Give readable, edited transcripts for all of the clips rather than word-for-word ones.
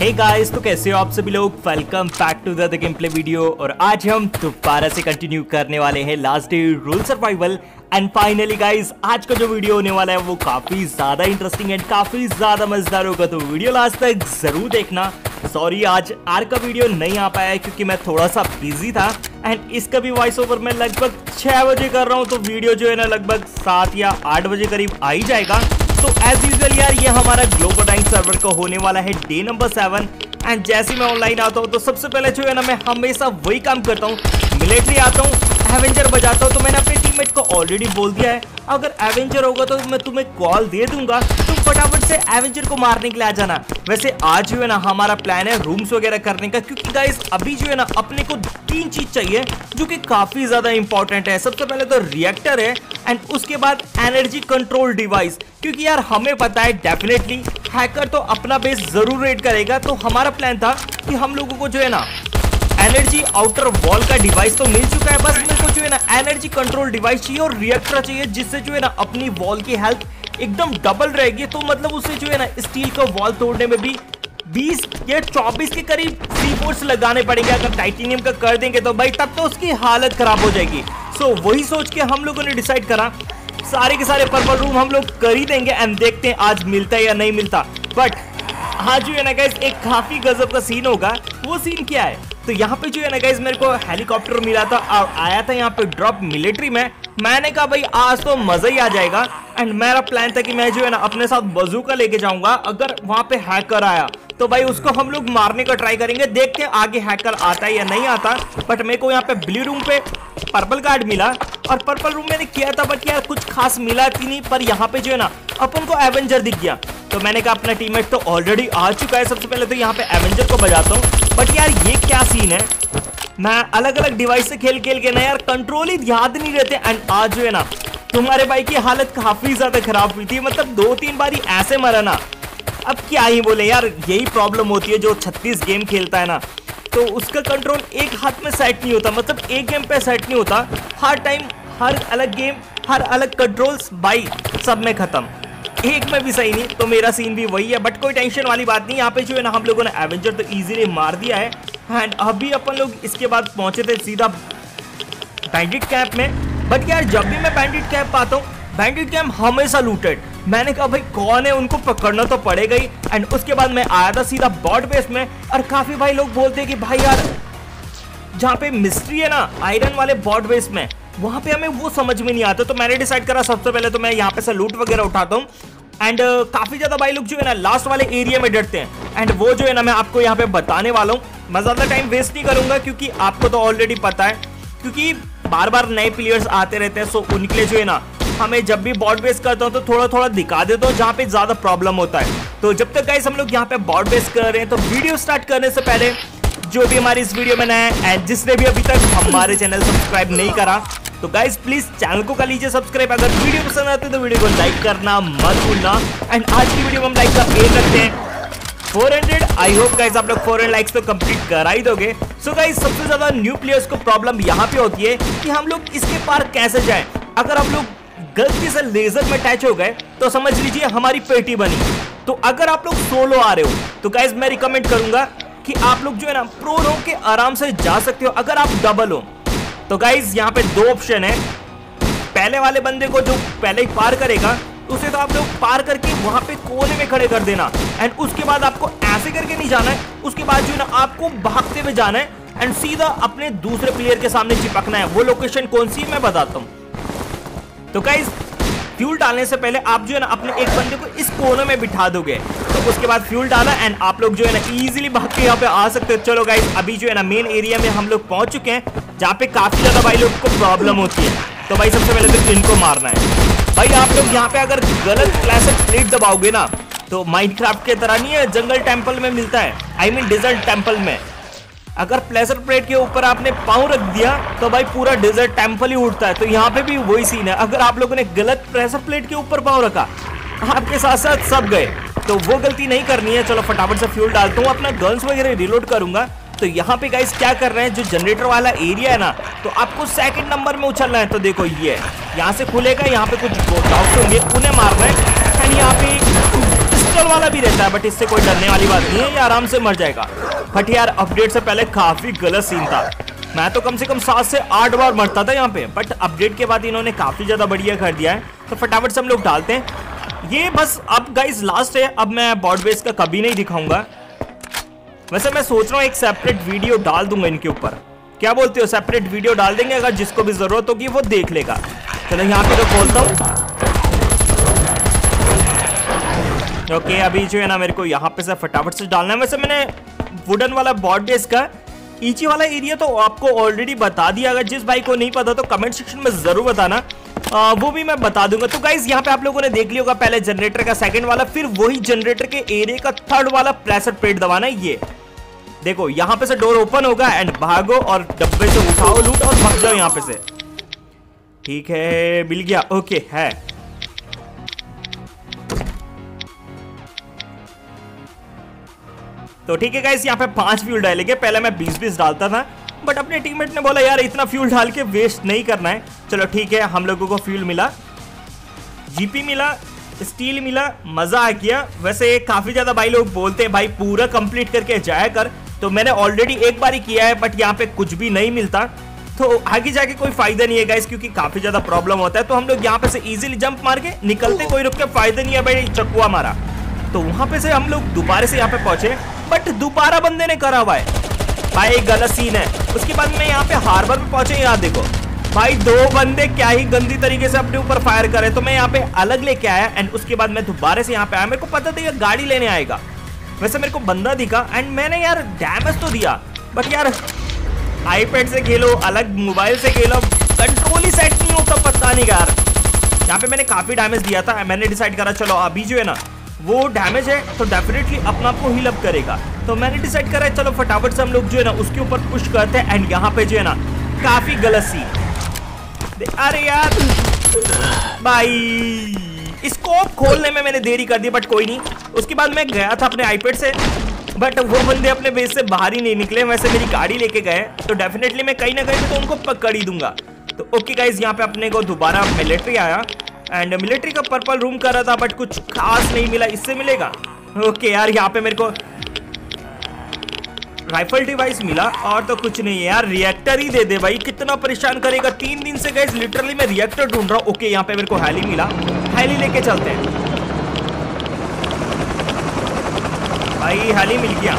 Hey guys, तो कैसे हो आप सभी लोग। Welcome back to the game play video. और आज हम दोबारा से कंटिन्यू करने वाले हैं last day rule survival. And finally guys, आज का जो वीडियो होने वाला है वो काफी ज्यादा इंटरेस्टिंग एंड काफी ज्यादा मजेदार होगा, तो वीडियो लास्ट तक जरूर देखना। सॉरी आज आर का वीडियो नहीं आ पाया है क्योंकि मैं थोड़ा सा बिजी था। एंड इसका भी वॉइस ओवर मैं लगभग 6 बजे कर रहा हूँ, तो वीडियो जो है ना लगभग 7 या 8 बजे करीब आ ही जाएगा। तो एज यूजुअल यार, ये हमारा ग्लोबल टाइम सर्वर का होने वाला है डे नंबर 7। एंड जैसे मैं ऑनलाइन आता हूँ तो सबसे पहले जो है ना मैं हमेशा वही काम करता हूँ, मिलिट्री आता हूँ, एवेंजर बजाता हूँ। तो मैंने अपने टीममेट को ऑलरेडी बोल दिया है, अगर एवेंजर होगा तो मैं तुम्हें कॉल दे दूंगा, तुम फटाफट से एवेंजर को मारने के लिए आ जाना। वैसे आज जो है ना हमारा प्लान है रूम्स वगैरह करने का, क्योंकि गाइस अभी जो है ना अपने को 3 चीज चाहिए जो कि काफी ज्यादा इंपॉर्टेंट है। सबसे पहले तो रिएक्टर है एंड उसके बाद एनर्जी कंट्रोल डिवाइस, क्योंकि यार हमें पता है डेफिनेटली हैकर तो अपना बेस जरूर रेड करेगा। तो हमारा प्लान था कि हम लोगों को जो है ना एनर्जी आउटर वॉल का डिवाइस तो मिल चुका है, बस मेरे को जो है ना एनर्जी कंट्रोल डिवाइस चाहिए और रिएक्टर चाहिए, जिससे जो है ना अपनी वॉल की हेल्थ एकदम डबल रहेगी। तो मतलब उसे जो है ना स्टील का वॉल तोड़ने में भी 20 या 24 के करीब C4 लगाने पड़ेंगे। अगर टाइटेनियम का कर देंगे तो भाई तब तो उसकी हालत खराब हो जाएगी। सो वही सोच के हम लोगों ने डिसाइड करा सारे के सारे पर्पल रूम हम लोग कर ही देंगे एंड देखते हैं आज मिलता है या नहीं मिलता। बट आज जो है ना गाइस एक काफी गजब का सीन होगा। वो सीन क्या है, तो यहाँ पे जो है ना गाइस मेरे को हेलीकॉप्टर मिला था और आया था यहाँ पे ड्रॉप मिलिट्री में। मैंने कहा भाई आज तो मजा ही आ जाएगा। एंड मेरा प्लान था कि मैं जो है ना अपने साथ बंदूका लेके जाऊंगा। अगर वहां पे हैकर आया तो भाई उसको हम लोग मारने का ट्राई करेंगे, देखते हैं आगे हैकर आता है या नहीं आता। बट मेरे को यहाँ पे ब्लू रूम पे पर्पल कार्ड मिला और पर्पल रूम मैंने किया था, बट यार कुछ खास मिला थी नहीं। पर यहाँ पे जो है ना अपन को एवेंजर दिख गया, तो मैंने कहा अपना टीममेट तो ऑलरेडी आ चुका है, सबसे पहले तो यहाँ पे एवेंजर को बजाता हूँ। बट यार ये क्या सीन है, मैं अलग अलग डिवाइस से खेल के ना यार कंट्रोल ही याद नहीं रहते। एंड आज जो है ना तुम्हारे भाई की हालत काफी ज्यादा खराब हुई थी, मतलब 2-3 बार ऐसे मरा ना। अब क्या ही बोले यार, यही प्रॉब्लम होती है जो 36 गेम खेलता है ना, तो उसका कंट्रोल एक हाथ में सेट नहीं होता, मतलब एक गेम पे सेट नहीं होता। हर टाइम हर अलग गेम हर अलग कंट्रोल्स भाई सब में खत्म, एक में भी सही नहीं। तो मेरा सीन भी वही है, बट कोई टेंशन वाली बात नहीं। यहाँ पे जो है ना हम लोगों ने एवेंजर तो इजीली मार दिया है। एंड अभी अपन लोग इसके बाद पहुंचे थे सीधा बैंडिट कैंप में। बट यार जब भी मैं बैंडिट कैंप आता हूँ, बैंडिट कैंप हमेशा लूटेड। मैंने कहा भाई कौन है, उनको पकड़ना तो पड़ेगा ही। एंड उसके बाद मैं आया था सीधा बॉट बेस में, और काफी भाई लोग बोलते हैं कि भाई यार जहाँ पे मिस्ट्री है ना आयरन वाले बॉट बेस में, वहां पे हमें वो समझ में नहीं आता। तो मैंने डिसाइड करा सबसे पहले तो मैं यहाँ पे से लूट वगैरह उठाता हूँ। एंड काफी ज्यादा भाई लोग जो है ना लास्ट वाले एरिया में डरते हैं। एंड वो जो है ना मैं आपको यहाँ पे बताने वाला हूँ। मैं ज्यादा टाइम वेस्ट नहीं करूंगा क्योंकि आपको तो ऑलरेडी पता है, क्योंकि बार बार नए प्लेयर्स आते रहते हैं। सो उनके लिए जो है ना हमें जब भी बॉट बेस करता हूँ तो थोड़ा थोड़ा दिखा देता हूँ जहाँ पे ज्यादा प्रॉब्लम होता है। तो जब तक गाइस हम लोग यहाँ पे बॉट बेस कर रहे हैं, तो वीडियो स्टार्ट करने से पहले जो भी हमारी इस वीडियो में नया है एंड जिसने भी अभी तक हमारे चैनल सब्सक्राइब नहीं करा, तो गाइस प्लीज चैनल को कर लीजिए सब्सक्राइब। अगर वीडियो पसंद आती है तो वीडियो को लाइक करना मत भूलना। एंड आज की वीडियो में हम लाइक का एम रखते हैं 400। आई होप गाइस आप लोग 400 लाइक्स तो कंप्लीट करा ही दोगे। सो गाइस सबसे ज्यादा न्यू प्लेयर्स को प्रॉब्लम यहाँ पे होती है कि हम लोग इसके पार कैसे जाएं। अगर हम लोग गलती से लेजर में अटैच हो गए तो समझ लीजिए हमारी पेटी बनी। तो अगर आप लोग सोलो आ रहे हो तो गाइस मैं रिकमेंड करूंगा कि आप लोग जो है ना प्रो रो के आराम से जा सकते हो। अगर आप डबल हो तो गाइस यहाँ पे 2 ऑप्शन है। पहले वाले बंदे को जो पहले ही पार करेगा उसे तो आप लोग पार करके वहां पे कोने में खड़े कर देना। एंड उसके बाद आपको ऐसे करके नहीं जाना है, उसके बाद जो है ना आपको भागते हुए जाना है एंड सीधा अपने दूसरे प्लेयर के सामने चिपकना है। वो लोकेशन कौन सी है मैं बताता हूँ। तो गाइस फ्यूल डालने से पहले आप जो है ना अपने एक बंदे को इस कोने में बिठा दोगे, तो उसके बाद फ्यूल डाला एंड आप लोग जो है ना इजीली भाग के यहाँ पे आ सकते हो। चलो गाइस अभी जो है ना मेन एरिया में हम लोग पहुंच चुके हैं, जहाँ पे काफी ज्यादा भाई लोग को प्रॉब्लम होती है। तो भाई सबसे पहले तो इनको मारना है। भाई आप लोग यहाँ पे अगर गलत क्लासिक प्लेट दबाओगे ना तो माइनक्राफ्ट के तरह नहीं है, जंगल टेम्पल में मिलता है, आई मीन डेजर्ट टेम्पल में। अगर प्लेसर प्लेट के ऊपर आपने पाँव रख दिया तो भाई पूरा डेजर्ट टेम्पल ही उठता है। तो यहाँ पे भी वही सीन है, अगर आप लोगों ने गलत प्रेशर प्लेट के ऊपर पाँव रखा आपके साथ साथ सब गए। तो वो गलती नहीं करनी है। चलो फटाफट से फ्यूल डालता हूँ, अपना गन्स वगैरह रिलोड करूंगा। तो यहाँ पे गाइस क्या कर रहे हैं, जो जनरेटर वाला एरिया है ना, तो आपको सेकंड नंबर में उछलना है। तो देखो ये यहाँ से खुलेगा, यहाँ पे कुछ डॉग्स होंगे उन्हें मारना है। एंड यहाँ पे पिस्टल वाला भी रहता है, बट इससे कोई डरने वाली बात नहीं है, ये आराम से मर जाएगा। बट यार अपडेट से पहले काफी गलत सीन था, मैं तो कम से कम 7 से 8 बार मरता था यहाँ पे, बट अपडेट के बाद इन्होंने काफी ज्यादा बढ़िया कर दिया है। तो फटाफट से हम लोग डालते हैं ये, बस अब गाइस लास्ट है, अब मैं बॉर्ड बेस का कभी नहीं दिखाऊंगा। वैसे मैं सोच रहा हूँ एक सेपरेट वीडियो डाल दूंगा इनके ऊपर, क्या बोलते हो? सेपरेट वीडियो डाल देंगे, अगर जिसको भी जरूरत होगी वो देख लेगा। चलो यहाँ पे तो खोलता हूँ। ओके अभी जो है ना मेरे को यहाँ पे से फटाफट से डालना है। वैसे मैंने वुडन वाला बॉर्ड बेस का नीचे वाला एरिया तो आपको ऑलरेडी बता दिया, अगर जिस भाई को नहीं पता तो कमेंट सेक्शन में जरूर बताना, वो भी मैं बता दूंगा। तो गाइज यहाँ पे आप लोगों ने देख लिया होगा, पहले जनरेटर का सेकंड वाला, फिर वही जनरेटर के एरिया का थर्ड वाला प्रेशर प्लेट दबाना है। ये देखो यहाँ पे से डोर ओपन होगा एंड भागो और डब्बे से उठाओ लूट और भाग जाओ यहाँ पे से। ठीक है मिल गया, ओके है। तो ठीक है गाइस, यहाँ पे 5 फ्यूल डालेंगे, पहले मैं 20-20 डालता था, बट अपने टीममेट ने बोला यार इतना फ्यूल डाल के वेस्ट नहीं करना है। चलो ठीक है, हम लोगों को फ्यूल मिला, जीपी मिला, स्टील मिला, मजा आ गया। वैसे काफी ज्यादा भाई लोग बोलते हैं भाई पूरा कंप्लीट करके जाया कर, तो मैंने ऑलरेडी एक बार ही किया है, बट यहाँ पे कुछ भी नहीं मिलता, तो आगे जाके कोई फायदा नहीं है गाइस, क्योंकि काफी ज्यादा प्रॉब्लम होता है। तो हम लोग यहाँ पे से इजीली जंप मार के निकलते, कोई रुक के फायदा नहीं है भाई, चकुआ मारा। तो वहां पे से हम लोग दोबारा से यहाँ पे पहुंचे, बट दोबारा बंदे ने करा हुआ है भाई, गलत सीन है। उसके बाद में यहाँ पे हार्बर पे पहुंचे, यहाँ देखो भाई 2 बंदे क्या ही गंदी तरीके से अपने ऊपर फायर करे, तो मैं यहाँ पे अलग लेके आया एंड उसके बाद मैं दोबारा से यहाँ पे आया। मेरे को पता था ये गाड़ी लेने आएगा, वैसे मेरे को बंदा दिखा एंड मैंने यार डैमेज तो दिया, बट यार आईपैड से खेलो अलग, मोबाइल से खेलो, कंट्रोल ही सेट नहीं होता, पता नहीं यार। यहाँ पे मैंने काफी डैमेज दिया था, मैंने डिसाइड करा चलो अभी जो है ना वो डैमेज है तो डेफिनेटली अपना आप को हील अप करेगा, तो मैंने डिसाइड करा चलो फटाफट से हम लोग जो है ना उसके ऊपर पुश करते हैं। एंड यहाँ पे जो है ना काफी गलत सी, अरे यार भाई स्कोप खोलने में मैंने देरी कर दी, बट कोई नहीं। उसके बाद मैं गया था अपने आईपैड से, बट वो बंदे अपने बेस से बाहर ही नहीं निकले। वैसे मेरी गाड़ी लेके गए तो डेफिनेटली मैं कहीं ना कहीं तो उनको पकड़ ही दूंगा। तो ओके गाइज, यहाँ पे अपने को दोबारा मिलिट्री आया एंड मिलिट्री का पर्पल रूम कर रहा था, बट कुछ खास नहीं मिला। इससे मिलेगा ओके यार, यहाँ पे मेरे को राइफल डिवाइस मिला और तो कुछ नहीं है यार, रिएक्टर ही दे दे भाई, कितना परेशान करेगा। 3 दिन से गाइस लिटरली मैं रिएक्टर ढूंढ रहा हूँ। ओके यहाँ पे मेरे को हेली मिला, हेली लेके चलते हैं भाई, हेली मिल गया।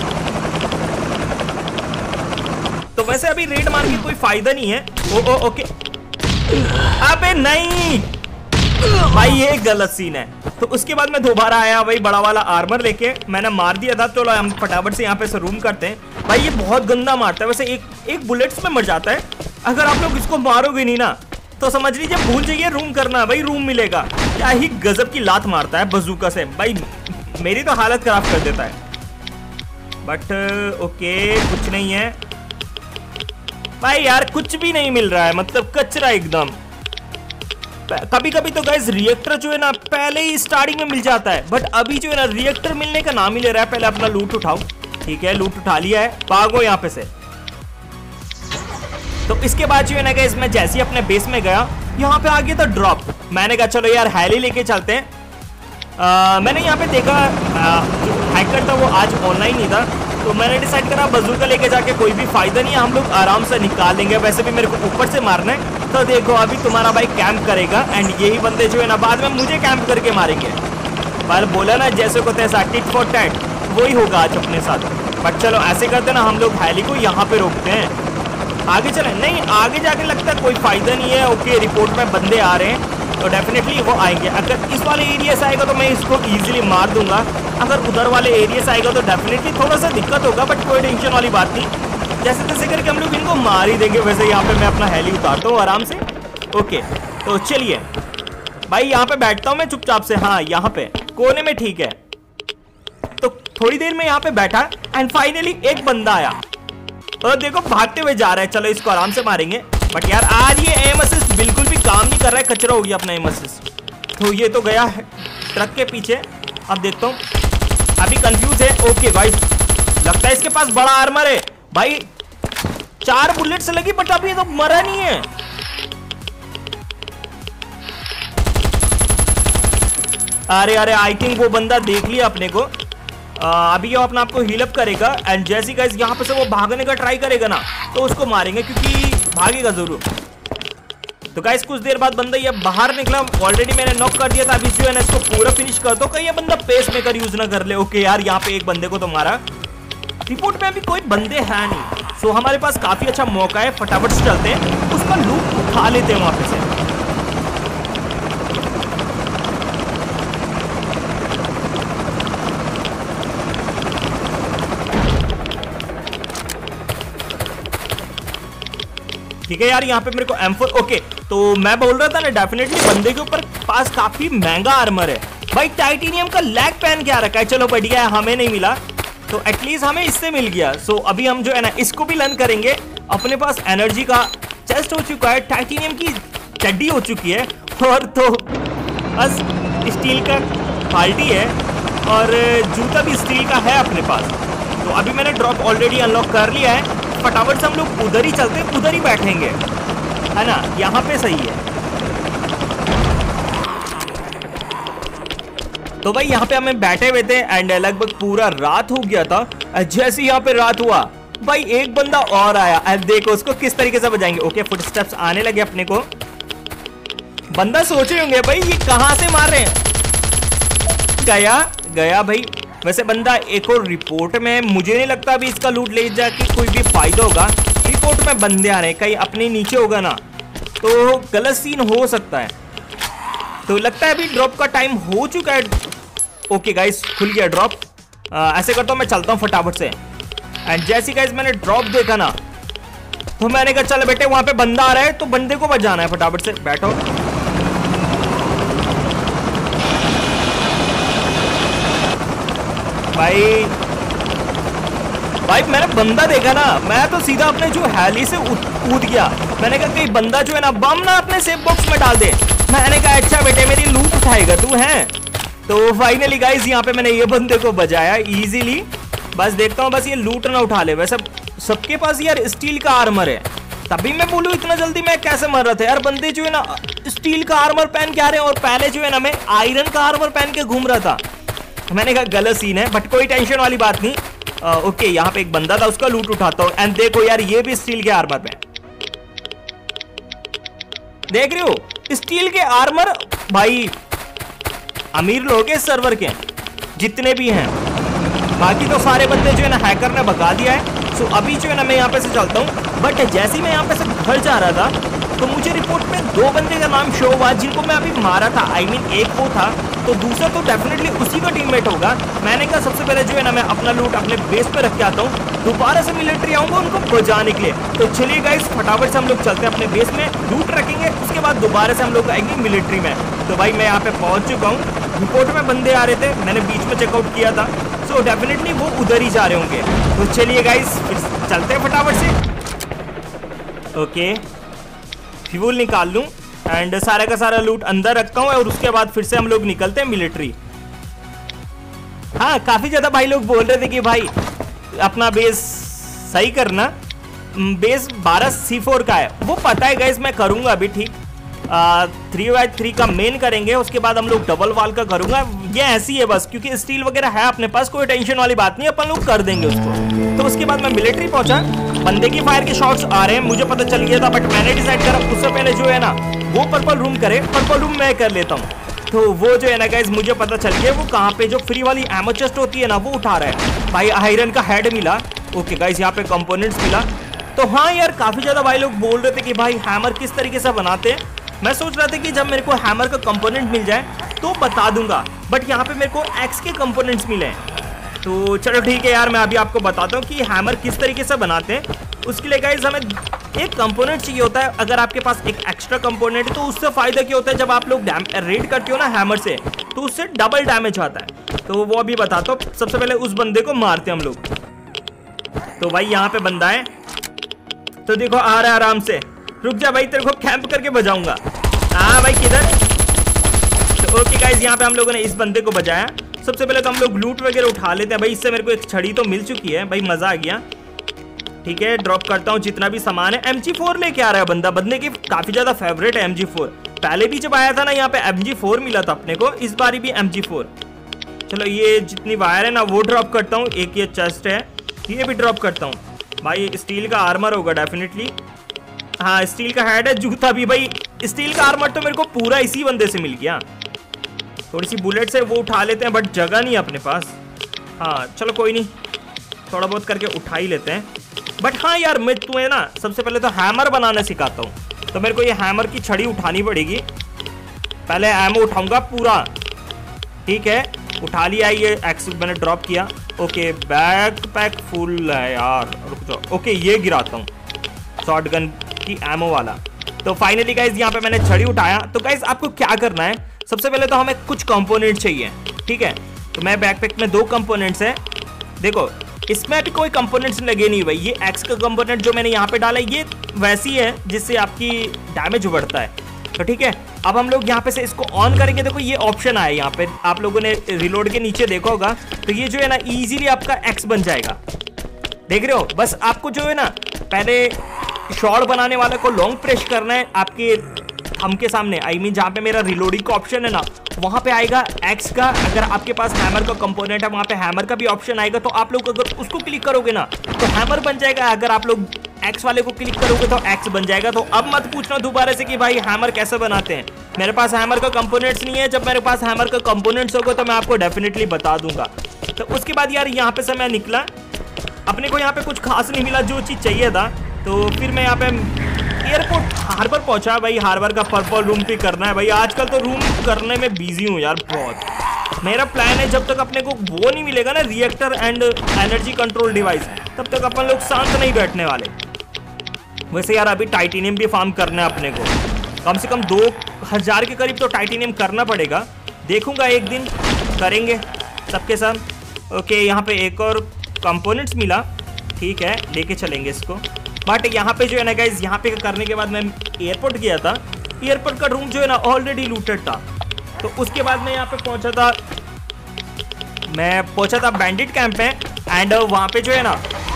तो वैसे अभी रेड मार के कोई फायदा नहीं है। ओ ओके, अबे नहीं भाई ये गलत सीन है। तो उसके बाद मैं दोबारा आया भाई बड़ा वाला आर्मर लेके, मैंने मार दिया था। तो हम फटाफट से यहाँ पे से रूम करते हैं। भाई ये बहुत गंदा मारता है, वैसे एक बुलेट्स में मर जाता है। अगर आप लोग इसको मारोगे नहीं ना तो समझ लीजिए भूल जाइए रूम करना, भाई रूम मिलेगा। क्या ही गजब की लात मारता है बजूका से भाई, मेरी तो हालत खराब कर देता है। बट ओके कुछ नहीं है भाई यार, कुछ भी नहीं मिल रहा है, मतलब कचरा एकदम। कभी कभी तो गाइस रिएक्टर जो है ना पहले ही स्टार्टिंग में मिल जाता है, बट अभी जो है ना रिएक्टर मिलने का नाम ही ले रहा है। पहले अपना लूट उठाओ, ठीक है लूट उठा लिया है, भागो यहाँ पे से। तो इसके बाद जो है ना गाइस मैं जैसे ही अपने बेस में गया, यहाँ पे आ गया था ड्रॉप। मैंने कहा चलो यार हैली लेके चलते हैं। मैंने यहाँ पे देखा हैकर था वो आज ऑनलाइन ही था, तो मैंने डिसाइड करा बजूका लेके जाके कोई भी फायदा नहीं है, हम लोग आराम से निकाल लेंगे। वैसे भी मेरे को ऊपर से मारना है, तो देखो अभी तुम्हारा भाई कैंप करेगा एंड यही बंदे जो है ना बाद में मुझे कैंप करके मारेंगे। पर बोला ना जैसे को तैसा टिट फॉर टैट, वही होगा आज अपने साथ। बट चलो ऐसे करते ना, हम लोग हैली को यहाँ पे रोकते हैं, आगे चले। नहीं आगे जाके लगता है कोई फायदा नहीं है। ओके रिपोर्ट में बंदे आ रहे हैं तो डेफिनेटली वो आएंगे। अगर इस वाले एरिया से आएगा तो मैं इसको इजीली मार दूंगा, अगर उधर वाले एरिया से आएगा तो डेफिनेटली थोड़ा सा दिक्कत होगा, बट कोई टेंशन वाली बात नहीं, जैसे तैसे करके हम लोग इनको मार ही देंगे। वैसे यहाँ पे मैं अपना हेली उतारता हूँ आराम से। ओके तो चलिए भाई यहाँ पे बैठता हूँ मैं चुपचाप से, हाँ यहाँ पे कोने में, ठीक है। तो थोड़ी देर में यहाँ पे बैठा एंड फाइनली एक बंदा आया और देखो भागते हुए जा रहा है। चलो इसको आराम से मारेंगे। बट यार आज ये एम असिस्ट बिल्कुल भी काम नहीं कर रहा है, कचरा हो गया अपना एम असिस्ट। तो ये तो गया है ट्रक के पीछे, अब देखता हूँ, अभी कंफ्यूज है। ओके भाई लगता है इसके पास बड़ा आर्मर है भाई, 4 बुलेट्स लगी बट अभी तो मरा नहीं है। अरे अरे आई थिंक वो बंदा देख लिया अपने को। अभी वो अपना आपको हील अप करेगा एंड जैसे गाइस यहाँ पे से वो भागने का ट्राई करेगा ना तो उसको मारेंगे क्योंकि भागेगा जरूर। तो गाइस कुछ देर बाद बंदा ये बाहर निकला, ऑलरेडी मैंने नॉक कर दिया था। अभी जो है ना इसको पूरा फिनिश कर दो, कहीं ये बंदा पेस मेकर यूज ना कर ले। ओके यार यहाँ पे एक बंदे को तो मारा। रिपोर्ट में अभी कोई बंदे हैं नहीं, सो हमारे पास काफी अच्छा मौका है, फटाफट से चलते हैं उसका लूट उठा लेते हैं वहां पे से। ठीक है यार यहाँ पे मेरे को M4 ओके। तो मैं बोल रहा था ना डेफिनेटली बंदे के ऊपर पास काफी महंगा आर्मर है भाई। टाइटेनियम का लैग पैन क्या रखा है, चलो बढ़िया है, हमें नहीं मिला तो एटलीस्ट हमें इससे मिल गया। सो अभी हम जो है ना इसको भी लर्न करेंगे। अपने पास एनर्जी का चेस्ट हो चुका है, टाइटेनियम की चड्डी हो चुकी है और तो बस स्टील का बाल्टी है और जूता भी स्टील का है अपने पास। तो अभी मैंने ड्रॉप ऑलरेडी अनलॉक कर लिया है, फटाफट से हम लोग उधर ही चलते हैं, उधर ही बैठेंगे, है ना, यहाँ पे सही है। तो भाई यहाँ पे हमें बैठे हुए थे एंड लगभग पूरा रात हो गया था। जैसे यहाँ पे रात हुआ भाई एक बंदा और आया, अब देखो उसको किस तरीके से बजाएंगे। ओके फुटस्टेप्स आने लगे अपने को। बंदा सोच रहे होंगे भाई ये कहाँ से मार रहे हैं। गया गया भाई। वैसे बंदा एक और रिपोर्ट में, मुझे नहीं लगता अभी इसका लूट ले जाके कोई भी फायदा होगा। रिपोर्ट में बंदे आ रहे हैं, कहीं अपने नीचे होगा ना तो गलत सीन हो सकता है। तो लगता है अभी ड्रॉप का टाइम हो चुका है। ओके गाइस खुल गया ड्रॉप। ऐसे करता हूँ मैं चलता हूँ फटाफट से। एंड जैसे गाइस मैंने ड्रॉप देखा ना तो मैंने कहा चल बेटे वहां पे बंदा आ रहा है तो बंदे को बचाना है, फटाफट से बैठो। भाई मैंने बंदा देखा ना, मैं तो सीधा अपने जो हैली से कूद गया। मैंने कहा कहीं बंदा जो है ना बम ना अपने सेफ बॉक्स में डाल दे। मैंने कहा अच्छा बेटे मेरी लूट उठाएगा तू है। तो फाइनली गाइस यहाँ पे मैंने ये बंदे को बचाया इजीली। बस देखता हूँ बस ये लूट ना उठा ले। वैसे सबके पास यार स्टील का आर्मर है, तभी मैं बोलूँ इतना जल्दी मैं कैसे मर रहा था यार। बंदे जो है ना स्टील का आर्मर पहन के आ रहे हैं और पहले जो है ना मैं आयरन का आर्मर पहन के घूम रहा था। मैंने कहा गलत सीन है, बट कोई टेंशन वाली बात नहीं। ओके यहाँ पे एक बंदा था, उसका लूट उठाता हूँ। एंड देखो यार ये भी स्टील के आर्मर पे, देख रहे हो स्टील के आर्मर। भाई अमीर लोग हैं सर्वर के जितने भी हैं, बाकी तो सारे बंदे जो है ना हैकर ने भगा दिया है। सो अभी जो है ना मैं यहाँ पे से चलता हूँ। बट जैसे ही मैं यहाँ पे से घर जा रहा था तो मुझे रिपोर्ट में 2 बंदे का नाम शो हुआ जिनको मैं अभी मारा था। आई मीन एक वो था तो दूसरा तो डेफिनेटली उसी का टीममेट होगा। मैंने कहा सबसे पहले जो है ना मैं अपना लूट अपने बेस पे रख के आता हूँ, दोबारा से मिलिट्री आऊंगा उनको बचाने के लिए। तो चलिए गाइस फटाफट से हम लोग चलते हैं अपने बेस में, लूट रखेंगे, उसके बाद दोबारा से हम लोग आएंगे मिलिट्री में। तो भाई मैं यहाँ पे पहुंच चुका हूँ। रिपोर्ट में बंदे आ रहे थे, मैंने बीच में चेकआउट किया था, सो डेफिनेटली वो उधर ही जा रहे होंगे। तो चलिए गाइस फिर चलते हैं फटाफट से। ओके फ्यूल निकाल लूं एंड सारा का सारा लूट अंदर रखता हूं और उसके बाद फिर से हम लोग निकलते हैं मिलिट्री। हाँ काफी ज्यादा भाई लोग बोल रहे थे कि भाई अपना बेस सही करना, बेस 12C4 का है, वो पता है गाइस मैं करूंगा अभी। ठीक 3x3 का मेन करेंगे, उसके बाद हम लोग डबल वाल का करूंगा। ये ऐसी है बस, क्योंकि स्टील वगैरह है अपने पास, कोई टेंशन वाली बात नहीं, अपन लोग कर देंगे उसको। तो उसके बाद मैं मिलिट्री पहुंचा, बंदे की फायर के शॉट्स आ रहे हैं, मुझे पता चल गया था, बट मैंने डिसाइड करा उससे पहले जो है ना वो पर्पल रूम करे, पर्पल रूम मैं कर लेता हूँ। तो वो जो है ना गाइस मुझे पता चल गया वो कहाँ पे जो फ्री वाली एमो चेस्ट होती है ना वो उठा रहा है। भाई आयरन का हेड मिला। ओके गाइस यहाँ पे कंपोनेंट्स मिला। तो हाँ यार काफी ज्यादा भाई लोग बोल रहे थे कि भाई हैमर किस तरीके से बनाते हैं। मैं सोच रहा था कि जब मेरे को हैमर का कंपोनेंट मिल जाए तो बता दूंगा, बट यहाँ पे मेरे को एक्स के कंपोनेंट्स मिले। तो चलो ठीक है यार मैं अभी आपको बताता हूँ कि हैमर किस तरीके से बनाते हैं। उसके लिए गाइस हमें एक कंपोनेंट चाहिए होता है। अगर आपके पास एक एक्स्ट्रा कंपोनेंट है तो उससे फायदा क्या होता है, जब आप लोग रेड करते हो ना हैमर से तो उससे डबल डैमेज आता है। तो वो अभी बताता हूँ। सबसे पहले उस बंदे को मारते हैं हम लोग। तो भाई यहाँ पे बंदा है, तो देखो आ रहा है आराम से। रुक जा भाई तेरे को कैंप करके बजाऊंगा। हाँ भाई किधर। तो ओके गाइस यहाँ पे हम लोगों ने इस बंदे को बजाया। सबसे पहले तो हम लोग लूट वगैरह उठा लेते हैं। भाई इससे मेरे को एक छड़ी तो मिल चुकी है, भाई मजा आ गया। ठीक है ड्रॉप करता हूँ जितना भी सामान है। MG4 लेके आ रहा है बंदा, बंदे की काफी ज्यादा फेवरेट है MG4। पहले भी जब आया था ना यहाँ पे MG4 मिला था अपने को, इस बारी भी MG4। चलो ये जितनी वायर है ना वो ड्रॉप करता हूँ। एक ये चेस्ट है, ये भी ड्रॉप करता हूँ। भाई स्टील का आर्मर होगा डेफिनेटली। हाँ स्टील का हेड है, जूता भी। भाई स्टील का आर्मर तो मेरे को पूरा इसी बंदे से मिल गया। थोड़ी सी बुलेट्स है वो उठा लेते हैं, बट जगह नहीं है अपने पास। हाँ चलो कोई नहीं, थोड़ा बहुत करके उठा ही लेते हैं। बट हाँ यार मैं तुम्हें ना सबसे पहले तो हैमर बनाना सिखाता हूँ। तो मेरे को ये हैमर की छड़ी उठानी पड़ेगी। पहले एमो उठाऊंगा पूरा, ठीक है। उठा लिया, ये एक्स मैंने ड्रॉप किया। ओके बैक पैक फुल है यार, रुक जाओ। ओके ये गिराता हूँ शॉर्ट गन की एमो वाला। तो फाइनली गाइज यहाँ पे मैंने छड़ी उठाया। तो गाइज आपको क्या करना है, सबसे पहले तो हमें कुछ कंपोनेंट चाहिए, ठीक है। तो मैं बैकपैक में 2 कंपोनेंट्स है। देखो इसमें अभी कोई कंपोनेंट्स लगे नहीं भाई। ये एक्स का कंपोनेंट जो मैंने यहाँ पे डाला है ये वैसी है जिससे आपकी डैमेज बढ़ता है। तो ठीक है, अब हम लोग यहाँ पे से इसको ऑन करेंगे। देखो ये ऑप्शन आया यहाँ पे, आप लोगों ने रिलोड के नीचे देखा होगा। तो ये जो है ना इजीली आपका एक्स बन जाएगा, देख रहे हो। बस आपको जो है ना पहले शॉट बनाने वाले को लॉन्ग प्रेस करना है आपके थंब के सामने। आई मीन जहाँ पे मेरा रिलोडिंग का ऑप्शन है ना वहाँ पे आएगा एक्स का। अगर आपके पास हैमर का कंपोनेंट है वहाँ पे हैमर का भी ऑप्शन आएगा। तो आप लोग अगर उसको क्लिक करोगे ना तो हैमर बन जाएगा। अगर आप लोग एक्स वाले को क्लिक करोगे तो एक्स बन जाएगा। तो अब मत पूछना दोबारा से कि भाई हैमर कैसे बनाते हैं। मेरे पास हैमर का कंपोनेंट्स नहीं है। जब मेरे पास हैमर का कंपोनेंट्स होगा तो मैं आपको डेफिनेटली बता दूंगा। तो उसके बाद यार यहाँ पे से मैं निकला, अपने को यहाँ पे कुछ खास नहीं मिला जो चीज़ चाहिए था। तो फिर मैं यहाँ पे एयरपोर्ट हार्बर पहुंचा। भाई हार्बर का पर्पल रूम भी करना है। भाई आजकल तो रूम करने में बिजी हूँ यार बहुत। मेरा प्लान है जब तक अपने को वो नहीं मिलेगा ना reactor and energy control device, तब तक अपन लोग शांत नहीं बैठने वाले। वैसे यार अभी टाइटेनियम भी फार्म करना है अपने को, कम से कम 2000 के करीब तो टाइटेनियम करना पड़ेगा। देखूंगा एक दिन करेंगे सबके साथ। ओके यहाँ पे एक और कंपोनेंट्स मिला, ठीक है लेके चलेंगे इसको। बट यहाँ पे जो है ना गाइज, यहाँ पे करने के बाद मैं एयरपोर्ट गया था। एयरपोर्ट का रूम जो है ना ऑलरेडी लूटेड था। तो उसके बाद मैं यहाँ पे पहुंचा था बैंडिट कैंप में। एंड वहाँ पे जो है ना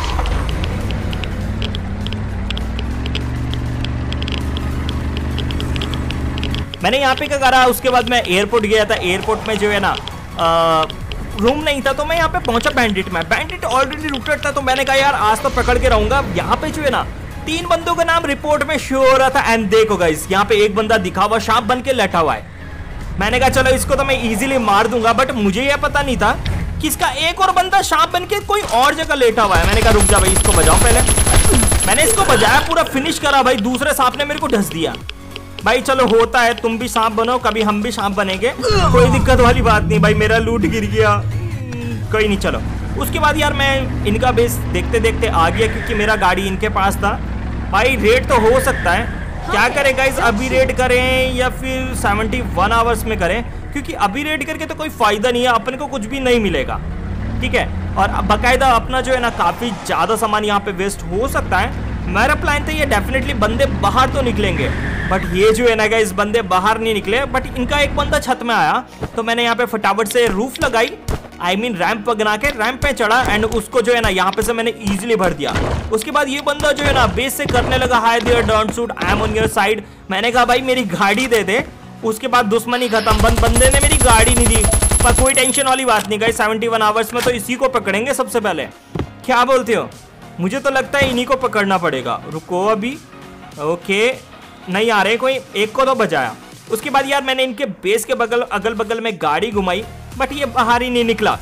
मैंने यहाँ पे क्या करा, उसके बाद मैं एयरपोर्ट गया था। एयरपोर्ट में जो है ना रूम नहीं था तो मैं यहाँ पे पहुंचा बैंडिट में। बैंडिट ऑलरेडी लूटेड था। तो मैंने कहा यार आज तो पकड़ के रहूंगा। यहाँ पे जो है ना 3 बंदों का नाम रिपोर्ट में शो हो रहा था। एंड देखो गाइस यहाँ पे एक बंदा दिखा हुआ सांप बन के लेटा हुआ है। मैंने कहा चलो इसको तो मैं इजीली मार दूंगा। बट मुझे यह पता नहीं था कि इसका एक और बंदा सांप बन के कोई और जगह लेटा हुआ है। मैंने कहा रुक जा भाई इसको बजाओ पहले। मैंने इसको बजाया, पूरा फिनिश करा। भाई दूसरे सांप ने मेरे को ढस दिया। भाई चलो होता है, तुम भी सांप बनो, कभी हम भी सांप बनेंगे, कोई दिक्कत वाली बात नहीं। भाई मेरा लूट गिर गया, कोई नहीं। चलो उसके बाद यार मैं इनका बेस देखते देखते आ गया क्योंकि मेरा गाड़ी इनके पास था। भाई रेड तो हो सकता है, क्या करें गाइस, अभी रेड करें या फिर 71 आवर्स में करें, क्योंकि अभी रेड करके तो कोई फायदा नहीं है, अपने को कुछ भी नहीं मिलेगा, ठीक है। और बाकायदा अपना जो है ना काफी ज्यादा सामान यहाँ पे वेस्ट हो सकता है। मेरा प्लान था ये डेफिनेटली बंदे बाहर तो निकलेंगे, बट ये जो है ना गाइस बंदे बाहर नहीं निकले। बट इनका एक बंदा छत में आया तो मैंने यहाँ पे फटाफट से रूफ लगाई, आई मीन रैंप बना के रैंप पे चढ़ा। एंड उसको जो है ना यहाँ पे से मैंने इजीली भर दिया। उसके बाद ये बंदा जो है ना बेस से करने लगा hi there don't shoot, I am on your side. मैंने कहा भाई मेरी गाड़ी दे दे। उसके बाद दुश्मनी खत्म, बंदे ने मेरी गाड़ी नहीं दी। पर कोई टेंशन वाली बात नहीं गाइस, 71 आवर्स में तो इसी को पकड़ेंगे सबसे पहले। क्या बोलते हो? मुझे तो लगता है इन्हीं को पकड़ना पड़ेगा। रुको अभी, ओके नहीं आ रहे कोई, एक को तो बजाया। उसके बाद यार मैंने इनके बेस के अगल बगल में गाड़ी घुमाई, बट ये बाहर ही नहीं निकला।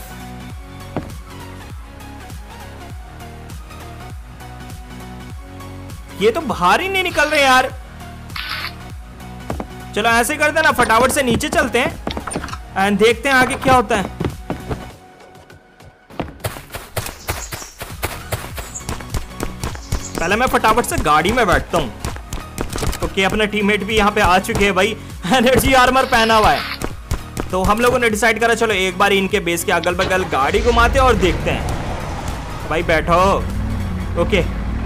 ये तो बाहर ही नहीं निकल रहे यार। चलो ऐसे करते हैं ना, फटाफट से नीचे चलते हैं एंड देखते हैं आगे क्या होता है। पहले मैं फटाफट से गाड़ी में बैठता हूँ। ओके अपना टीममेट भी यहाँ पे आ चुके हैं भाई, एनर्जी आर्मर पहना हुआ है। तो हम लोगों ने डिसाइड करा चलो एक बार इनके बेस के अगल बगल गाड़ी घुमाते हैं और देखते हैं। भाई बैठो। ओके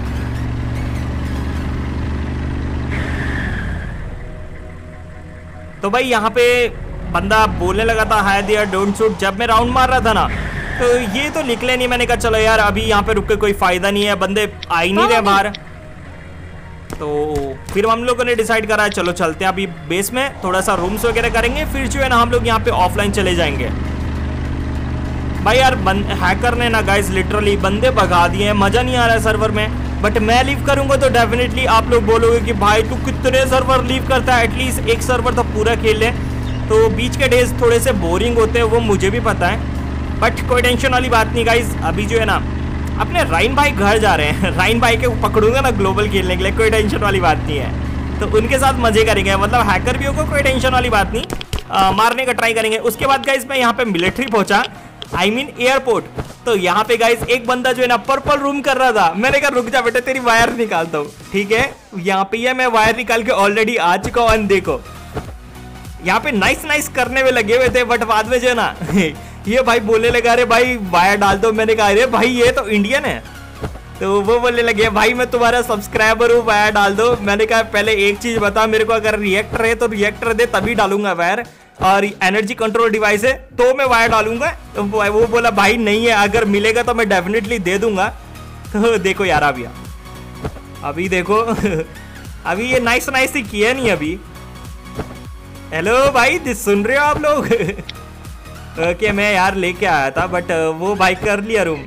तो भाई यहाँ पे बंदा बोलने लगा था हाय देयर डोंट शूट। जब मैं राउंड मार रहा था ना तो ये तो निकले नहीं। मैंने कहा चलो यार अभी यहाँ पे रुक के कोई फायदा नहीं है, बंदे आ ही नहीं रहे बाहर। तो फिर हम लोगों ने डिसाइड करा चलो चलते हैं अभी बेस में, थोड़ा सा रूम्स वगैरह करेंगे, फिर जो है ना हम लोग यहाँ पे ऑफलाइन चले जाएंगे। भाई यार हैकर ने ना गाइस लिटरली बंदे भगा दिए हैं, मजा नहीं आ रहा है सर्वर में। बट मैं लीव करूंगा तो डेफिनेटली आप लोग बोलोगे कि भाई तू कितने सर्वर लीव करता है, एटलीस्ट एक सर्वर तो पूरा खेल ले। तो बीच के डेज थोड़े से बोरिंग होते हैं वो मुझे भी पता है, बट कोई टेंशन वाली बात नहीं गाइस। अभी जो है ना अपने राइन भाई घर जा रहे हैं, राइन भाई के पकड़ूंगा ना ग्लोबल खेलने के लिए, कोई टेंशन वाली बात नहीं है। तो उनके साथ मजे करेंगे, मतलब हैकर भी होगा, कोई टेंशन वाली बात नहीं, मारने का ट्राई करेंगे। उसके बाद गाइस मैं यहाँ पे मिलिट्री पहुंचा, आई मीन एयरपोर्ट। तो यहाँ पे गाइस एक बंदा जो है ना पर्पल रूम कर रहा था, मैंने कहा रुक जा बेटा तेरी वायर निकालता हूँ, ठीक है। यहाँ पे ये मैं वायर निकाल के ऑलरेडी आ चुका हूँ। और देखो यहाँ पे नाइस करने में लगे हुए थे, बट बाद में जो है ना ये भाई बोलने लगा अरे भाई वायर डाल दो। मैंने कहा अरे भाई ये तो इंडियन है। तो वो बोलने लगे भाई मैं तुम्हारा सब्सक्राइबर हूँ, वायर डाल दो। मैंने कहा पहले एक चीज बता मेरे को, अगर रिएक्टर है तो रिएक्टर दे तभी डालूंगा वायर, और एनर्जी कंट्रोल डिवाइस है तो मैं वायर डालूंगा। तो वो बोला भाई नहीं है, अगर मिलेगा तो मैं डेफिनेटली दे दूंगा। तो देखो यार अभी देखो अभी ये नाइस ही किया नहीं अभी। हेलो भाई सुन रहे हो आप लोग? ओके मैं यार लेके आया था, बट वो भाई कर लिया रूम।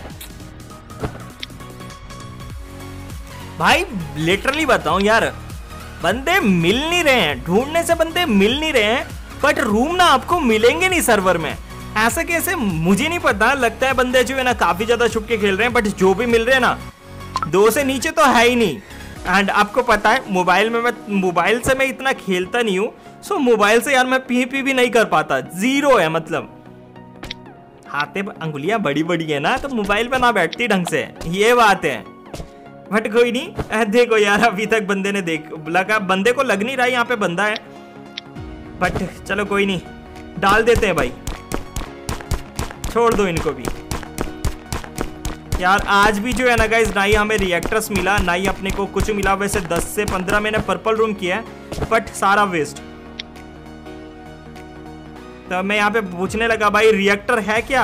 भाई लिटरली बताऊं यार, बंदे मिल नहीं रहे हैं, ढूंढने से बंदे मिल नहीं रहे हैं, बट रूम ना आपको मिलेंगे नहीं सर्वर में। ऐसा कैसे मुझे नहीं पता, लगता है बंदे जो है ना काफी ज्यादा छुप के खेल रहे हैं, बट जो भी मिल रहे हैं ना 2 से नीचे तो है ही नहीं। एंड आपको पता है मोबाइल से मैं इतना खेलता नहीं हूँ, सो मोबाइल से यार मैं पीपी भी नहीं कर पाता, 0 है। मतलब हाथे अंगुलियां बड़ी है ना, तो मोबाइल पे ना बैठती ढंग से, ये बात है। बट कोई नहीं, देखो यार अभी तक बंदे ने बंदे को लग नहीं रहा यहाँ पे बंदा है, बट चलो कोई नहीं, डाल देते हैं भाई, छोड़ दो इनको भी। यार आज भी जो है ना गाइस ना ही हमें रिएक्टर्स मिला, ना ही अपने को कुछ मिला। वैसे 10 से 15 मैंने पर्पल रूम किया है, बट सारा वेस्ट। तो मैं यहाँ पे पूछने लगा भाई रिएक्टर है क्या,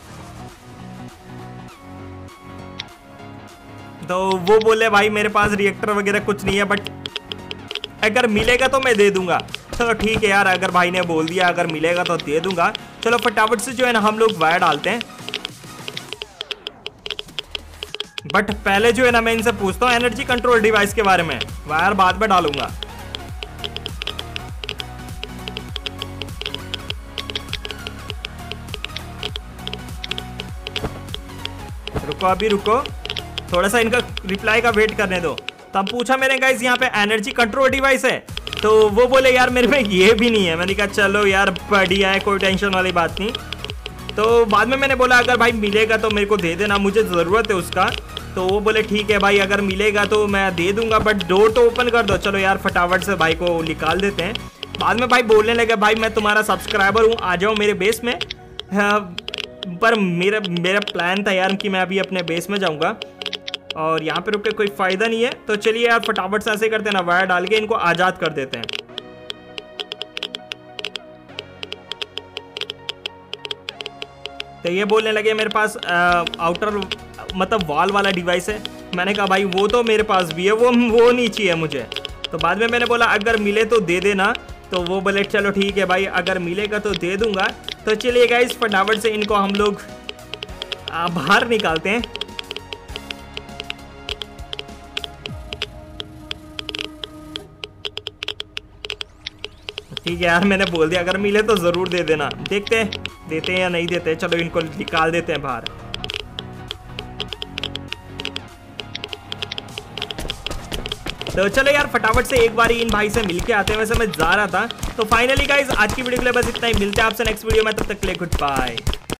तो वो बोले भाई मेरे पास रिएक्टर वगैरह कुछ नहीं है, बट अगर मिलेगा तो मैं दे दूंगा। चलो ठीक है यार, अगर भाई ने बोल दिया अगर मिलेगा तो दे दूंगा। चलो फटाफट से जो है ना हम लोग वायर डालते हैं, बट पहले जो है ना मैं इनसे पूछता हूँ एनर्जी कंट्रोल डिवाइस के बारे में, वायर बाद में डालूंगा। रुको अभी रुको, थोड़ा सा इनका रिप्लाई का वेट करने दो। तब पूछा मैंने गाइस यहाँ पे एनर्जी कंट्रोल डिवाइस है, तो वो बोले यार मेरे में ये भी नहीं है। मैंने कहा चलो यार बढ़िया है, कोई टेंशन वाली बात नहीं। तो बाद में मैंने बोला अगर भाई मिलेगा तो मेरे को दे देना, मुझे ज़रूरत है उसका। तो वो बोले ठीक है भाई अगर मिलेगा तो मैं दे दूंगा, बट डोर तो ओपन कर दो। चलो यार फटाफट से भाई को निकाल देते हैं। बाद में भाई बोलने लगे भाई मैं तुम्हारा सब्सक्राइबर हूँ, आ जाओ मेरे बेस में। पर मेरा प्लान था यार कि मैं अभी अपने बेस में जाऊँगा, और यहाँ पे रुक के कोई फ़ायदा नहीं है। तो चलिए यार फटाफट से ऐसे करते हैं ना, वायर डाल के इनको आज़ाद कर देते हैं। तो ये बोलने लगे मेरे पास आउटर मतलब वॉल वाला डिवाइस है। मैंने कहा भाई वो तो मेरे पास भी है, वो नहीं चाहिए मुझे। तो बाद में मैंने बोला अगर मिले तो दे देना। तो वो बोले चलो ठीक है भाई अगर मिलेगा तो दे दूंगा। तो चलिए गाइस फटाफट से इनको हम लोग बाहर निकालते हैं। ठीक है यार मैंने बोल दिया अगर मिले तो ज़रूर दे देना, देखते हैं देते हैं या नहीं देते। चलो इनको निकाल देते हैं बाहर। तो चलो यार फटाफट से एक बार इन भाई से मिलके आते हैं। वैसे मैं जा रहा था। तो फाइनली गाइस आज की वीडियो के लिए बस इतना ही, मिलते हैं आपसे नेक्स्ट वीडियो में, तब तक के लिए गुड बाय।